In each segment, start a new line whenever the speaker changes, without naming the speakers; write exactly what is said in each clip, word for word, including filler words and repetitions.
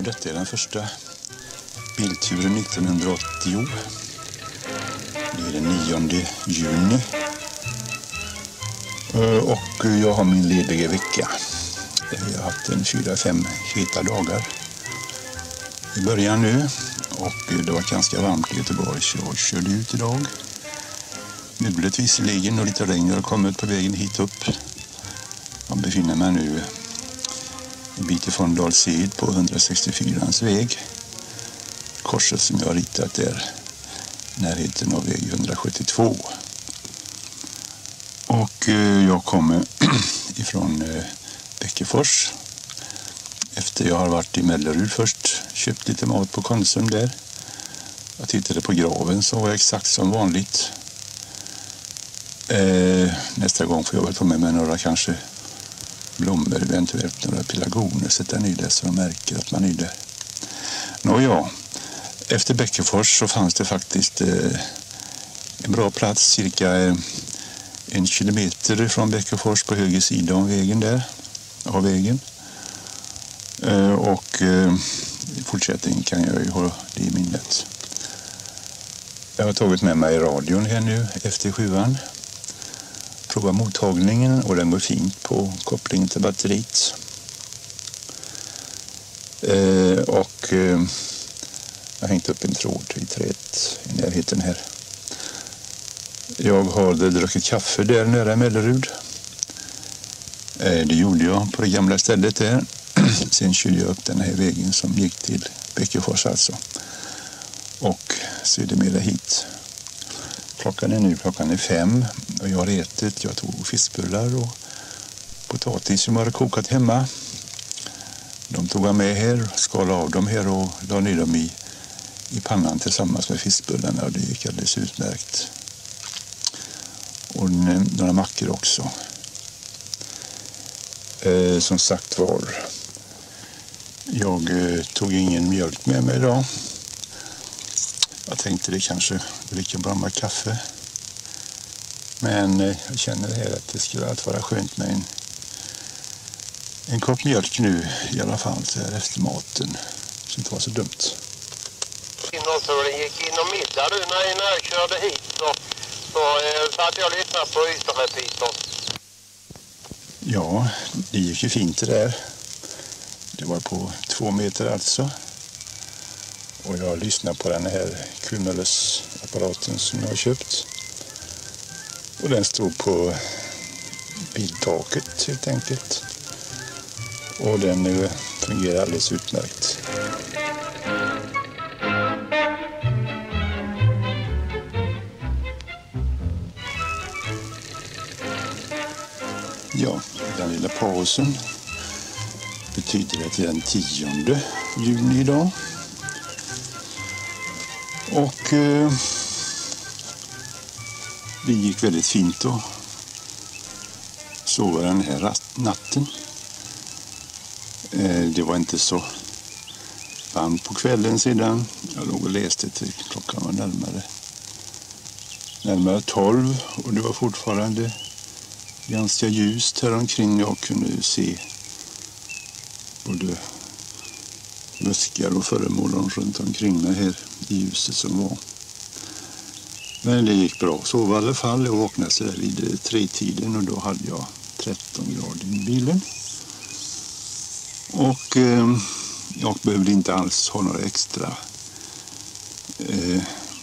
Detta är den första bilturen nittonhundraåttio. Det är den nionde juni. Och jag har min lediga vecka. Jag har haft en fyra, fem heta dagar i början nu. Och det var ganska varmt i Göteborg så jag körde ut idag. Mulet visserligen och lite regn har kommit på vägen hit upp. Jag befinner mig nu en bit ifrån Dals-Ed på hundrasextiofyrans väg. Korset som jag har ritat där, närheten av väg hundrasjuttiotvå. Och jag kommer ifrån Bäckefors. Efter jag har varit i Mellerud först, köpt lite mat på Konsum där. Jag tittade på graven så var jag exakt som vanligt. Eh, nästa gång får jag väl ta med mig några kanske blommor, eventuellt några pelargoner, sätta ner det så de märker att man är där. Nåja, efter Bäckefors så fanns det faktiskt eh, en bra plats, cirka eh, en kilometer från Bäckefors på höger sida om vägen där, av vägen. Eh, och eh, i fortsättningen kan jag ju ha det i minnet. Jag har tagit med mig radion här nu efter sjuan. Prova mottagningen och den går fint på kopplingen till batteriet. Eh, och eh, jag har hängt upp en tråd i trädet i närheten här. Jag har druckit kaffe där nära Mellerud. Eh, det gjorde jag på det gamla stället där. Sen körde jag upp den här vägen som gick till Bäckefors alltså. Och sedermera hit. Klockan är nu klockan är fem och jag har ätit. Jag tog fiskbullar och potatis som jag hade kokat hemma. De tog jag med här, skalade av dem här och la ner dem i, i pannan tillsammans med fiskbullarna och det gick alldeles utmärkt. Och några mackor också. Eh, som sagt var, jag eh, tog ingen mjölk med mig idag. Jag tänkte det kanske lika bra med kaffe. Men eh, jag känner här att det skulle alltid vara skönt med en, en kopp mjölk nu i alla fall så här efter maten. Så inte var så dumt.
Innoturen gick in och middag du när, när jag körde hit så, så eh, satt jag och lyssnade på Ystad-repeatern.
Ja, det gick ju fint det där. Det var på två meter alltså. Och jag lyssnar på den här Cumulus-apparaten som jag har köpt. Och den stod på biltaket helt enkelt. Och den nu fungerar alldeles utmärkt. Ja, den lilla pausen betyder att det är den tionde juni idag. Och eh, det gick väldigt fint att sova den här natten. Eh, det var inte så varmt på kvällen sedan. Jag låg och läste till klockan var närmare, närmare tolv och det var fortfarande ganska ljust här omkring. Jag kunde se både buskar och föremål runt omkring mig här i ljuset som var. Men det gick bra. Sov i alla fall. Jag vaknade så där vid tre-tiden och då hade jag tretton grader i bilen. Och eh, jag behövde inte alls ha några extra eh,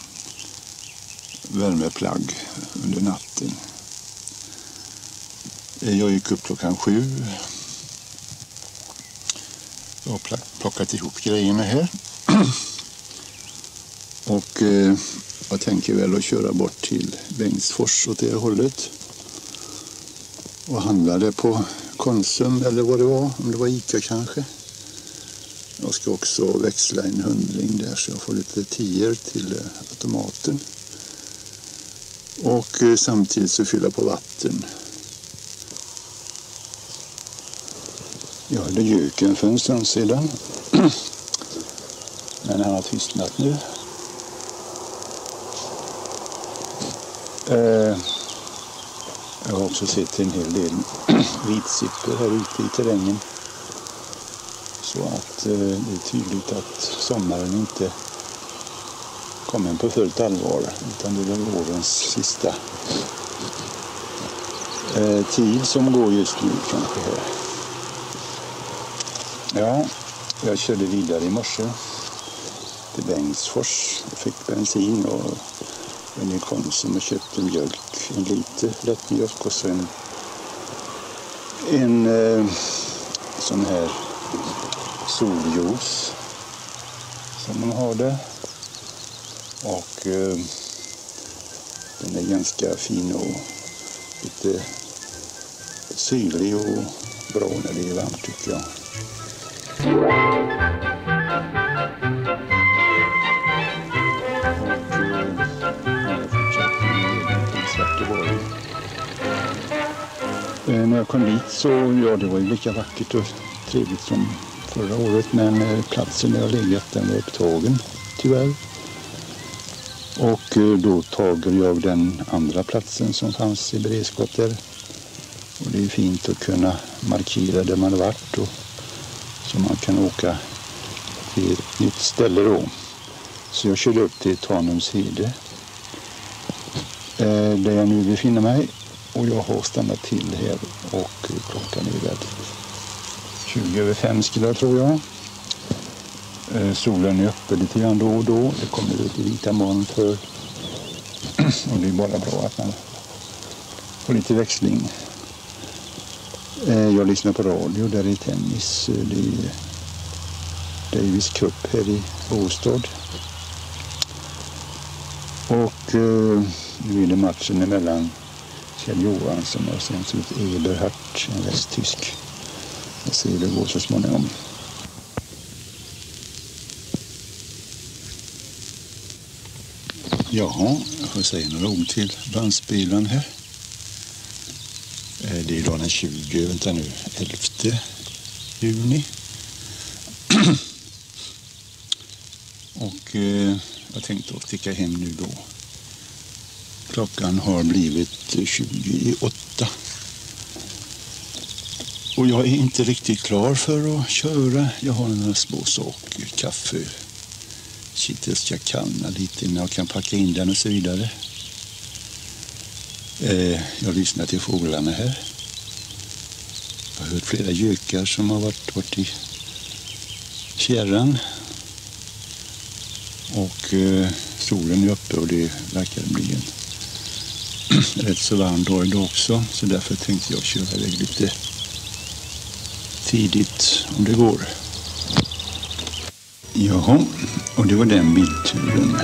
värmeplagg under natten. Jag gick upp klockan sju. Jag har plockat ihop grejerna här. Och eh, jag tänker väl att köra bort till Bengtsfors åt det hållet. Och handlade på Konsum eller vad det var. Om det var Ica kanske. Jag ska också växla en hundring där så jag får lite tior till eh, automaten. Och eh, samtidigt så fylla på vatten. Jag hade göken för en stund sedan. Men han har tystnat nu. Eh, jag har också sett en hel del vitsipper här ute i terrängen. Så att eh, det är tydligt att sommaren inte kommer på fullt allvar, utan det är väl vårens sista eh, tid som går just nu kanske här. Ja, jag körde vidare i morse till Bengtsfors och fick bensin och en i Konsum och köpte mjölk, en liter lättmjölk och så en, en eh, sån här soljuice som man har där. Och eh, den är ganska fin och lite syrlig och bra när det är varmt tycker jag. Eh, när jag kom dit så, ja det var ju lika vackert och trevligt som förra året, men eh, platsen där jag legat den var upptagen tyvärr. Och eh, då tager jag den andra platsen som fanns i beredskap där. Och det är fint att kunna markera där man har varit och så man kan åka till ett nytt ställe då. Så jag körde upp till Tanumshede eh, där jag nu befinner mig. Och jag har stannat till här och klockan är väl tjugo över fem skulle jag tror jag. Eh, solen är uppe lite grann då och då. Det kommer lite vita moln för. Och det är bara bra att man får lite växling. Eh, jag lyssnar på radio, där är tennis. Det är Davis Cup här i Båstad. Och eh, nu är det matchen emellan Kjell Johansson och sen så ut Eberhardt, en västtysk. Jag ser det går så småningom. Jaha, jag får säga några ord till bandspelaren här. Det är idag den tjugo, vänta nu, elfte juni. Och eh, jag tänkte att sticka hem nu då. Klockan har blivit tjugo i åtta. Och jag är inte riktigt klar för att köra. Jag har några små saker, kaffe, kittels ska kallna lite innan jag kan packa in den och så vidare. Eh, jag lyssnar till fåglarna här. Jag har hört flera gökar som har varit bort i fjärran. Och eh, solen är uppe och det verkar bli en rätt så varm dag idag också. Så därför tänkte jag köra iväg lite tidigt om det går. Jaha, och det var den bildturen.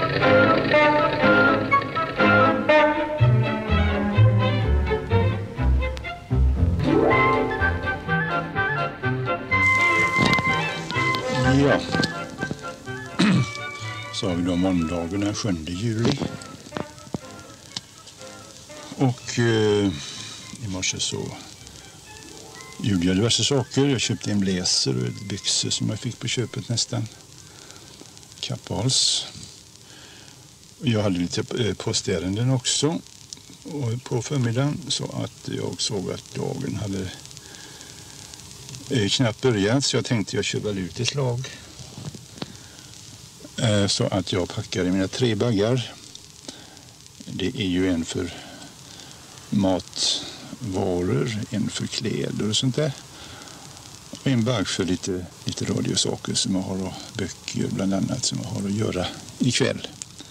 Ja, så har vi då måndagen den sjunde juli. Och eh, i morse så gjorde jag diverse saker. Jag köpte en blazer och ett byxor som jag fick på köpet nästan. Kappahals. Jag hade lite postärenden också på förmiddagen så att jag såg att dagen hade knappt börjat så jag tänkte jag kör väl ut ett slag. Så att jag packade mina tre baggar. Det är ju en för matvaror, en för kläder och sånt där. Och en bag för lite, lite radiosaker som jag har och böcker bland annat som jag har att göra ikväll.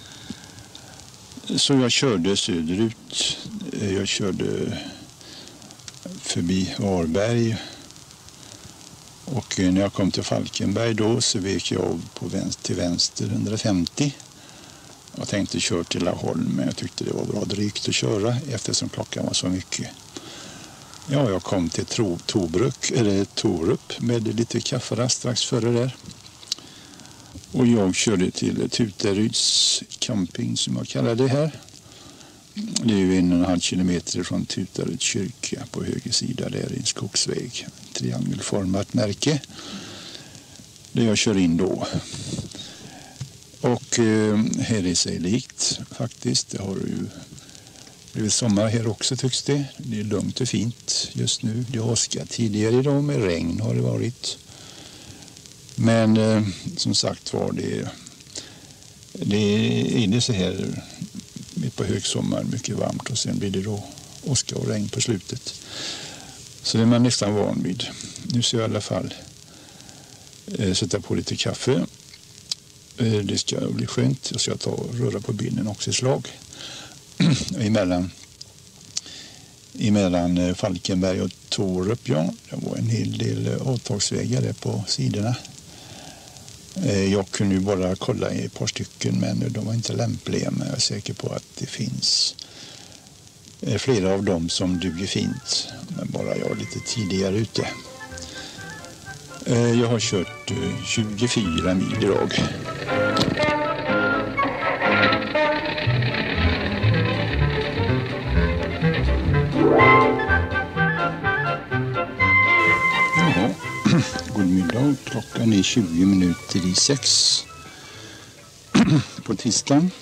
Så jag körde söderut. Jag körde förbi Varberg. Och när jag kom till Falkenberg då så vek jag av på vänster, till vänster hundrafemtio. Jag tänkte köra till Laholm men jag tyckte det var bra drygt att köra eftersom klockan var så mycket. Ja, jag kom till Tobruk, eller Torup med lite kafferast strax före där. Och jag körde till Tutaryds camping som jag kallar det här. Det är ju en och en halv kilometer från Tutaryds kyrka på höger sida där i en skogsväg. Triangelformat märke. Där jag kör in då. Och eh, här är sig likt faktiskt. Det har ju blivit sommar här också tycks det. Det är lugnt och fint just nu. Det har åskat tidigare idag med regn har det varit. Men eh, som sagt var det, det är det så här mitt på högsommar, mycket varmt, och sen blir det då åska och regn på slutet. Så det är man nästan van vid. Nu ska jag i alla fall eh, sätta på lite kaffe. Eh, det ska bli skönt. Jag ska ta och röra på benen också i slag. emellan emellan eh, Falkenberg och Torup, ja. Det var en hel del eh, avtagsvägar där på sidorna. Eh, jag kunde ju bara kolla i ett par stycken, men de var inte lämpliga. Men jag är säker på att det finns eh, flera av dem som duger fint. Men bara jag är lite tidigare ute. Eh, jag har kört eh, tjugofyra mil idag. Jaha, god middag. Klockan är tjugo minuter i sex på tisdagen.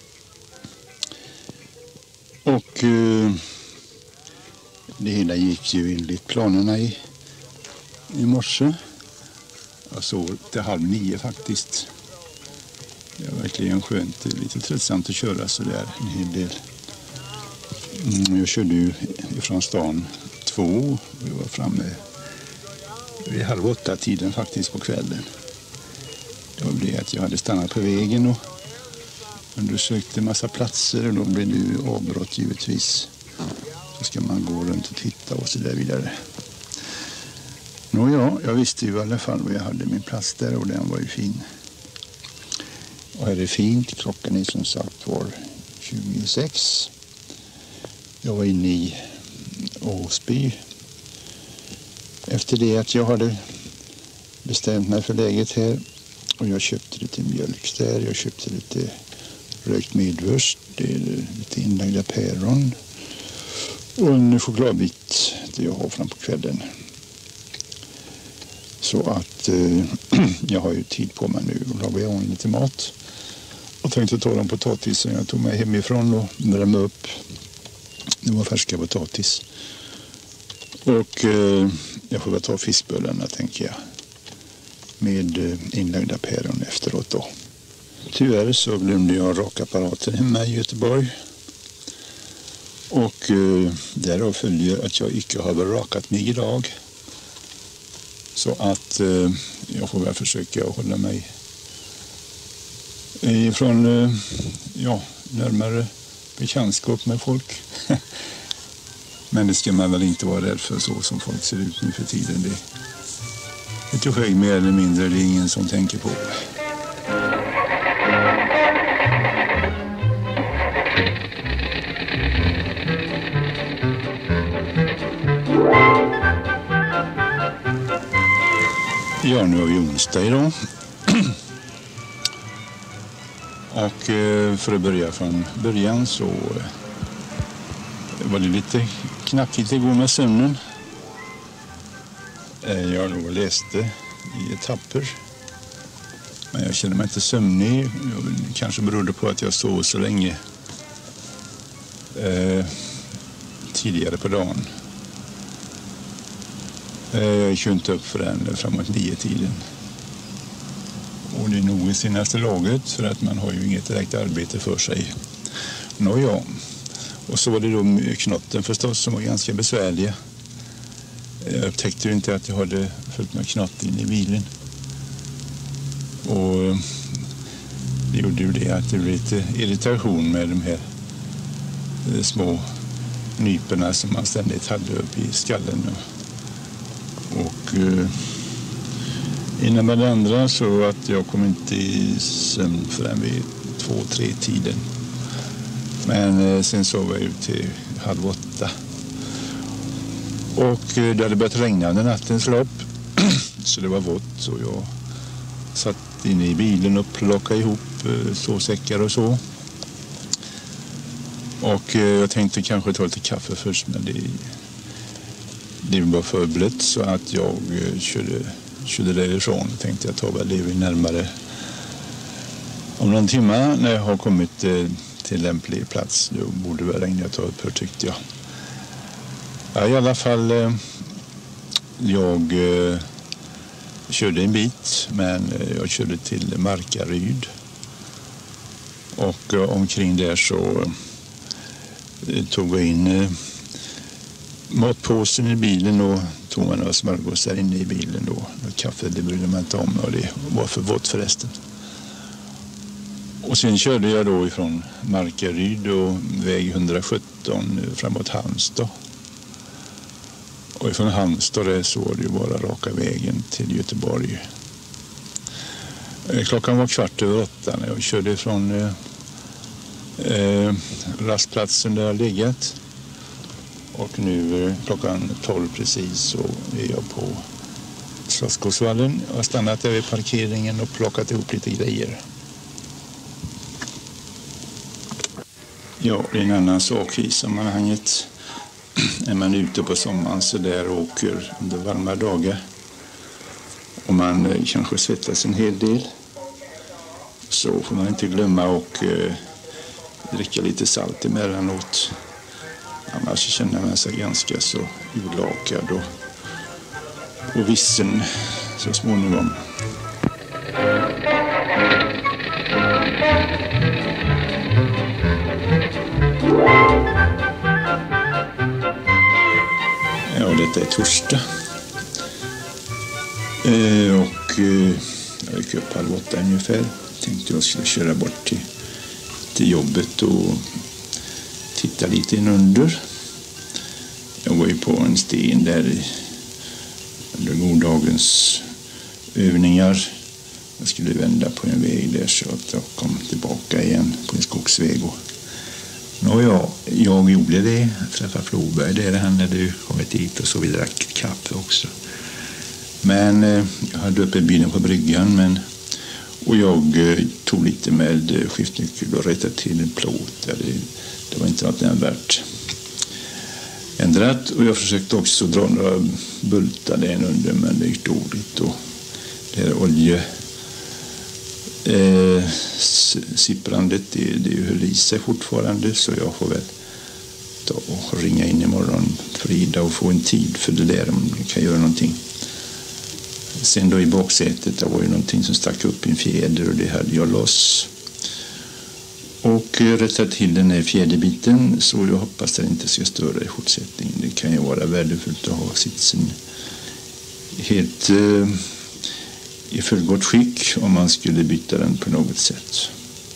Och eh, det hela gick ju enligt planerna i, i morse. Jag sov till halv nio faktiskt. Det är verkligen skönt. Det är lite tröttsamt att köra så där en hel del. Mm, jag körde ju ifrån stan två. Vi var framme vid halv åtta tiden faktiskt på kvällen. Det var det att jag hade stannat på vägen och undersökte en massa platser, och då blev det ju avbrott givetvis. Så ska man gå runt och titta och så där vidare. Nå ja, jag visste ju i alla fall var jag hade min plats där, och den var ju fin. Och här är fint. Klockan är som sagt var tjugosex. Jag var inne i Åsby efter det att jag hade bestämt mig för läget här. Och jag köpte lite mjölk där. Jag köpte lite rökt medvurst. Det är lite inlagda päron. Och en chokladbit det jag har fram på kvällen. Så att eh, jag har ju tid på mig nu och lagar jag ordning lite mat. Och tänkte ta de potatisen jag tog med hemifrån och värma upp. Det var färska potatis. Och eh, jag får väl ta fiskbullarna tänker jag. Med eh, inlagda päron efteråt då. Tyvärr så glömde jag rakapparaten hemma i Göteborg. Och eh, därav följer att jag icke har rakat mig idag. Så att eh, jag får väl försöka hålla mig ifrån eh, ja, närmare bekantskap med folk. Men det ska man väl inte vara rädd för så som folk ser ut nu för tiden. Det är ett skägg mer eller mindre, det är ingen som tänker på. Ja, nu har vi onsdag idag. Och för att börja från början så var det lite knackigt igår med sömnen. Jag då läste i etapper. Men jag kände mig inte sömnig. Kanske berodde på att jag sov så länge eh, tidigare på dagen. Jag gick inte upp förrän framåt nio tiden. Och det är nog i senaste laget för att man har ju inget direkt arbete för sig. Nåja. Och så var det då knotten förstås som var ganska besvärliga. Jag upptäckte ju inte att jag hade följt med knott in i bilen. Och det gjorde ju det att det blev lite irritation med de här små nyperna som man ständigt hade upp i skallen. Och eh, innan med det andra så att jag kom inte i sömn förrän vid två, tre tiden. Men eh, sen sov jag ut till halv åtta. Och eh, det hade börjat regna under nattens lopp. Så det var vått och jag satt inne i bilen och plockade ihop eh, sovsäckar och så. Och eh, jag tänkte kanske ta lite kaffe först, men det Det var för blött så att jag eh, körde, körde därifrån. Tänkte jag ta väl det närmare om någon timme när jag har kommit eh, till lämplig plats. Då borde väl regna ta upp här tyckte jag. Ja, i alla fall eh, jag eh, Jag körde en bit, men jag körde till Markaryd. Och omkring där så tog jag in matpåsen i bilen och tog man några smörgåsar inne i bilen då. Och kaffe, det brydde man inte om och det var för vått förresten. Och sen körde jag då ifrån Markaryd och väg hundrasjutton framåt Halmstad. Och ifrån Halmstad där så var det ju bara raka vägen till Göteborg. Klockan var kvart över åtta när jag körde ifrån eh, eh, rastplatsen där jag legat. Och nu eh, klockan tolv precis så är jag på Slottsskogsvallen. Jag har stannat där vid parkeringen och plockat ihop lite grejer. Ja, det är en annan sak i sammanhanget. Är man ute på sommaren så där och åker under varma dagar och man eh, kanske svettas en hel del, så får man inte glömma att eh, dricka lite salt emellanåt. Annars känner man sig ganska så urlakad och, och vissen så småningom. Ja, detta är torsdag. Eh, och eh, jag gick upp halv åtta ungefär. Tänkte jag skulle köra bort till, till jobbet och titta lite in under. Jag var ju på en sten där under gårdagens övningar. Jag skulle vända på en väg där så att jag kom tillbaka igen på en skogsväg. Och Nåja, jag gjorde det. Jag träffade Floberg där han hade kommit dit och så vi drack kaffe också. Men eh, jag hade uppe bilen på bryggan men, och jag eh, tog lite med skiftnyckel och rättade till en plåt. Det, det var inte något nämnvärt ändrat och jag försökte också dra några bultar där under men det gick dåligt och det är olje Eh, sipprandet det, det höll i sig fortfarande så jag får väl ta och ringa in imorgon Frida och få en tid för det där om jag kan göra någonting. Sen då i baksätet det var ju någonting som stack upp i en fjäder och det hade jag loss och eh, rättade till den här fjäderbiten så jag hoppas att det inte ska störa i fortsättningen. Det kan ju vara värdefullt att ha sitsen helt eh, i fullgott skick om man skulle byta den på något sätt.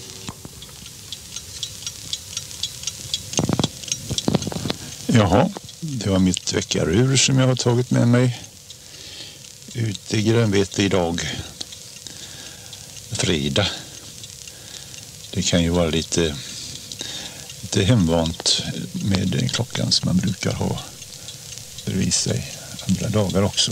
Jaha, det var mitt veckarur som jag har tagit med mig ut i grönvete idag. Fredag. Det kan ju vara lite, lite hemvant med klockan som man brukar ha bredvid sig andra dagar också.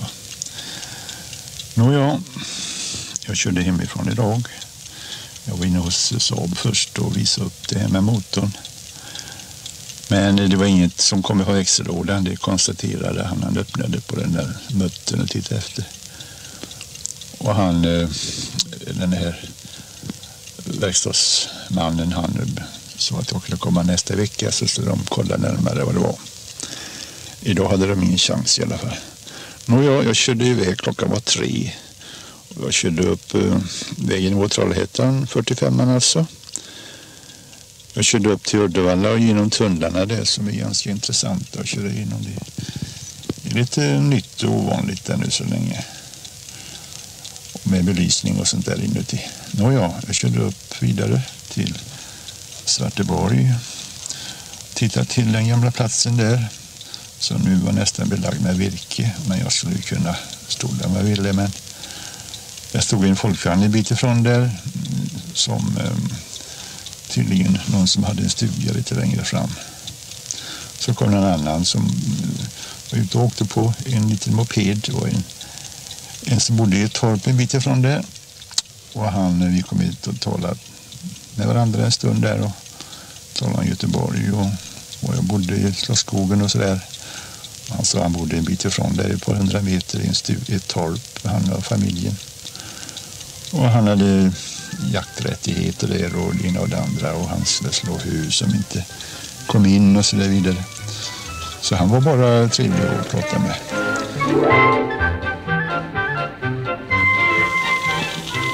Nåja, jag körde hemifrån idag. Jag var inne hos Saab först och visade upp det här med motorn. Men det var inget som kom ha växellådan, det konstaterade han. Han öppnade på den där muttern och tittade efter. Och han, den här verkstadsmannen, han sa att jag skulle komma nästa vecka så skulle de kolla närmare vad det var. Idag hade de ingen chans i alla fall. Nåja, jag körde iväg, klockan var tre. Och jag körde upp eh, vägen mot Trollhättan, fyrtiofem alltså. Jag körde upp till Uddevalla och genom tunnlarna där som är ganska intressanta att köra igenom det. Det är lite nytt och ovanligt ännu så länge. Och med belysning och sånt där inuti. Nåja, jag körde upp vidare till Svarteborg. Tittade till den gamla platsen där. Som nu var nästan belagd med virke. Men jag skulle kunna stå där om jag ville. Men jag stod i en folkvagn en bit ifrån där. Som eh, tydligen någon som hade en stuga lite längre fram. Så kom en annan som var ute och åkte på en liten moped. Och en, en som bodde i ett torp en bit ifrån där. Och han, vi kom hit och talade med varandra en stund där. Och talade om Göteborg och, och jag bodde i Slottsskogen och sådär. Han sa han bodde en bit ifrån där, ett par hundra meter i en stu- ett torp, han och familjen. Och han hade jakträttigheter där och det ena och det andra och han skulle slå hus som inte kom in och så där vidare. Så han var bara trevlig att prata med.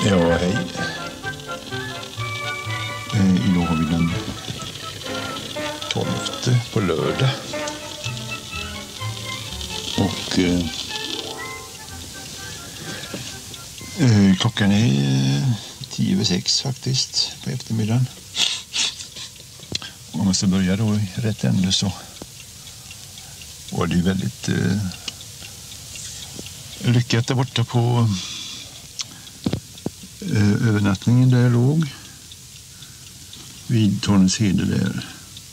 Ja, hej. Eh, idag har vi den tolfte på lördag. Och eh, eh, klockan är tio över sex faktiskt på eftermiddagen. Om man ska börja då i rätt ände så var det ju väldigt eh, lyckat där borta på eh, övernattningen där jag låg vid Torneshede där.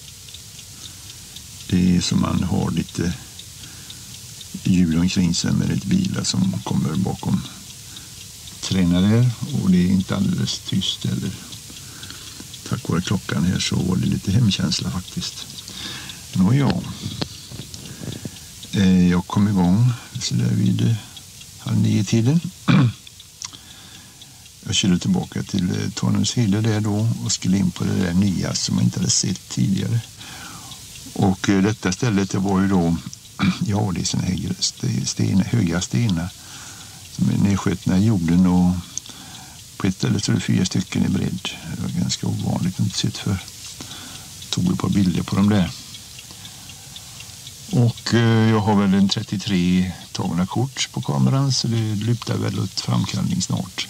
Det är som man har lite ljud omkring sig med lite bilar som kommer bakom tränare där, och det är inte alldeles tyst eller. Tack vare klockan här så var det lite hemkänsla faktiskt. Nå ja, eh, jag kom igång så där vid eh, halv nio tiden. Jag körde tillbaka till eh, Torneshede där då och skulle in på det där nya som jag inte hade sett tidigare. Och eh, detta stället det var ju då, ja det är såna här stenar, höga stenar som är nedskjutna i jorden, och på ett ställe så är det fyra stycken i bredd. Det var ganska ovanligt, inte sett för. Tog ett par bilder på dem där. Och eh, jag har väl en trettiotre tagna kort på kameran, så det lutar väl åt framkallning snart.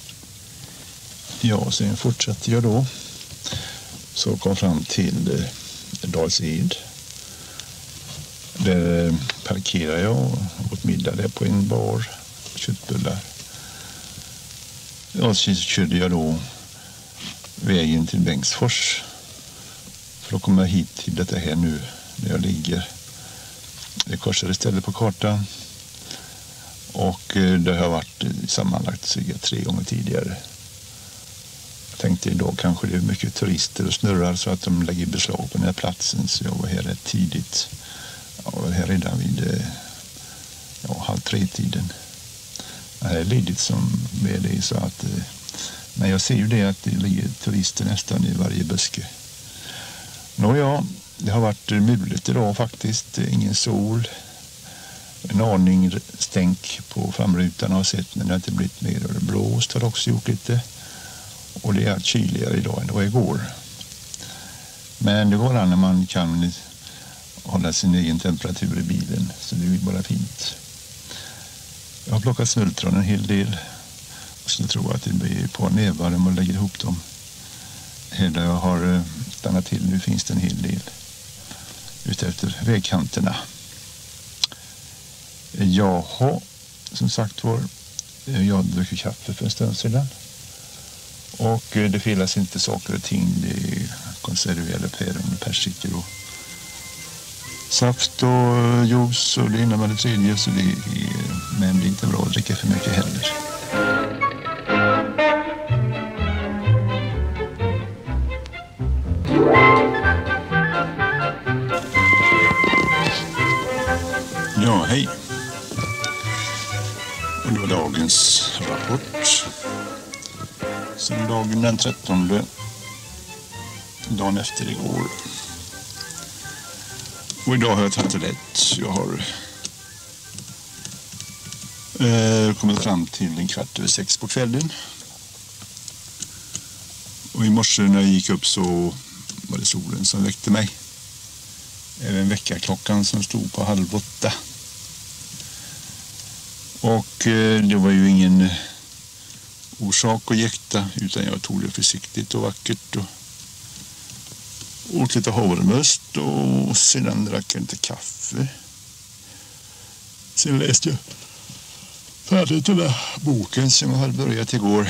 Ja, sen fortsatte jag då. Så kom fram till eh, Dals-Ed. Där eh, parkerade jag och åt middag där på en bar. Köttbullar. Och så körde jag då vägen till Bengtsfors för att komma hit till detta här nu där jag ligger. Det korsade istället på kartan, och det har varit sammanlagt cirka tre gånger tidigare. Jag tänkte idag kanske det är mycket turister och snurrar så att de lägger beslag på den här platsen, så jag var här rätt tidigt. Jag var här redan vid ja, halv tre tiden. Det är ledigt som är det, så att, men jag ser ju det att det ligger turister nästan i varje buske. Nåja, det har varit mulet idag faktiskt, ingen sol, en aning stänk på framrutan har sett, men det har inte blivit mer, och det blåst har också gjort lite, och det är kyligare idag än det var igår. Men det går an när man kan hålla sin egen temperatur i bilen, så det är bara fint. Jag har plockat smultron en hel del. Jag skulle tro att det blir ett par nävar om man lägger ihop dem. Här där jag har stannat till nu finns det en hel del ute efter vägkanterna. Jaha, som sagt var, jag dricker kaffe för en stund sedan. Och det felas inte saker och ting. Det är konserverade päron och persikor och saft och juice och det ena med det tredje, så det är, men det är inte bra att dricka för mycket heller. Ja, hej. Och det var dagens rapport. Sen dagen den trettonde, dagen efter igår. Och idag har jag tagit det lätt. Jag har eh, kommit fram till en kvart över sex på kvällen. Och i morse när jag gick upp så var det solen som väckte mig. Även väckarklockan som stod på halv åtta. Och eh, det var ju ingen orsak att jäkta, utan jag tog det försiktigt och vackert och åt lite havremust och sedan drack jag lite kaffe. Sen läste jag färdigt den där boken som jag hade börjat igår.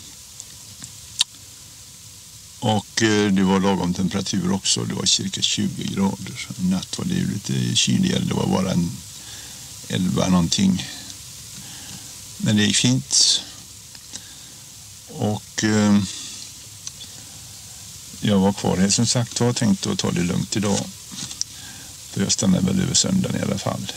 Och eh, det var lagom temperatur också, det var cirka tjugo grader. Natt var det ju lite kyligare, det var bara en elva någonting. Men det gick fint. Och eh, jag var kvar här som sagt och tänkte att ta det lugnt idag. För jag stannar väl över söndagen i alla fall.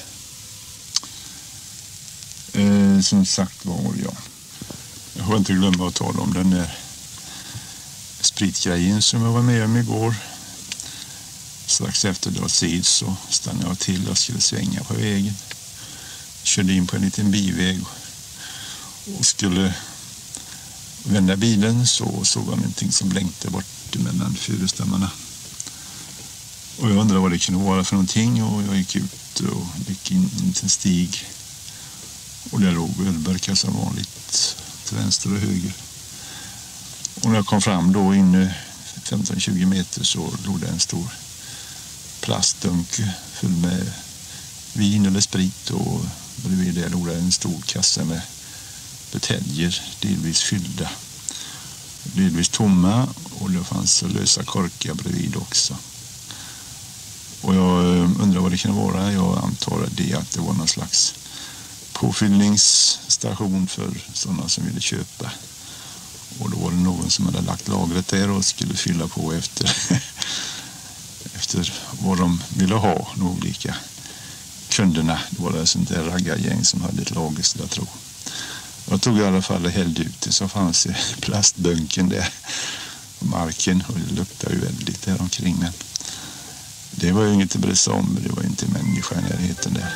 Eh, som sagt var jag. Jag får inte glömma att tala om den där spritgrejen som jag var med om igår. Strax efter Dals-Ed så stannade jag till och skulle svänga på vägen. Körde in på en liten biväg och skulle vända bilen så såg jag någonting som blänkte bort mellan fyrustammarna. Och jag undrade vad det kunde vara för någonting, och jag gick ut och gick in, in till en stig. Och där låg ölburkar som vanligt till vänster och höger. Och när jag kom fram då inne femton till tjugo meter så låg det en stor plastdunk full med vin eller sprit, och bredvid det låg det en stor kassa med buteljer, delvis fyllda, delvis tomma, och det fanns lösa korkar bredvid också. Och jag undrar vad det kan vara. Jag antar det att det var någon slags påfyllningsstation för sådana som ville köpa. Och då var det någon som hade lagt lagret där och skulle fylla på efter, efter vad de ville ha, de olika kunderna. Det var det sånt där raggargäng som hade ett lager, skulle jag tro. Jag tog i alla fall och hällde ut det, så fanns det plastbunken där på marken, och det luktade ju väldigt där omkring. Men det var ju inget att bry sig om, det var ju inte människa i närheten där.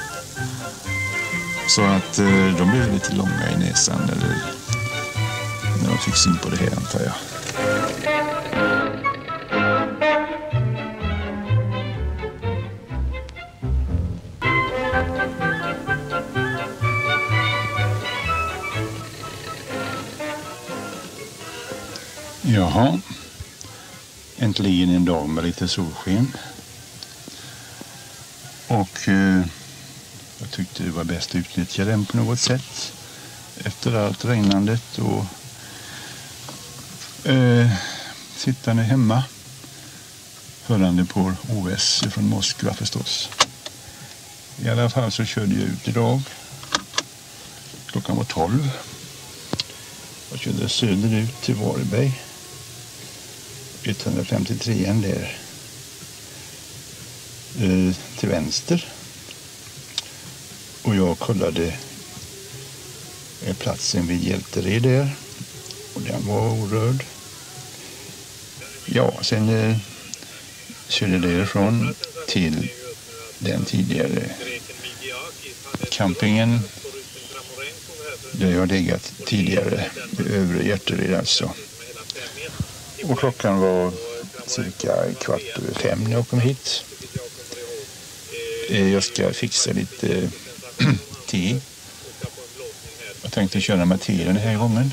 Så att eh, de blev lite långa i näsan, eller när de fick syn på det här, antar jag. Jaha, äntligen en dag med lite solsken. Och eh, jag tyckte det var bäst att utnyttja den på något sätt efter allt regnandet, och eh, sittande hemma hörande på O S från Moskva förstås. I alla fall så körde jag ut idag. Klockan var tolv. Jag körde söderut till Varberg. etthundrafemtiotre där. Eh, till vänster. Och jag kollade eh, platsen vid Hjältered där. Och den var orörd. Ja, sen eh, körde jag därifrån till den tidigare campingen där jag legat tidigare, övre Hjältered alltså. Och klockan var cirka kvart över fem när jag kom hit. Jag ska fixa lite te. Jag tänkte köra med te den här gången.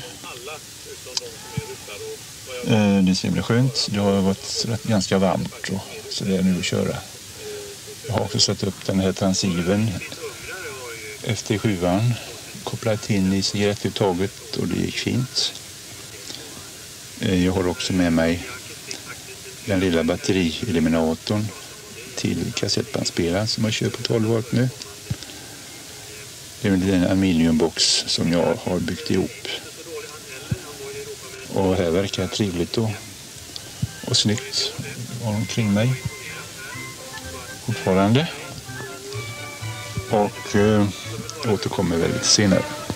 Det ska bli skönt. Det har varit ganska varmt, och så det är nu att köra. Jag har också satt upp den här transceiven efter sjuan. Kopplat in i cigarettuttaget, och det gick fint. Jag har också med mig den lilla batterieliminatorn till kassettbandspelaren som jag kör på tolv volt nu. Det är en liten aluminiumbox som jag har byggt ihop. Och här verkar det trevligt och, och snyggt omkring mig fortfarande. Och eh, återkommer väldigt senare.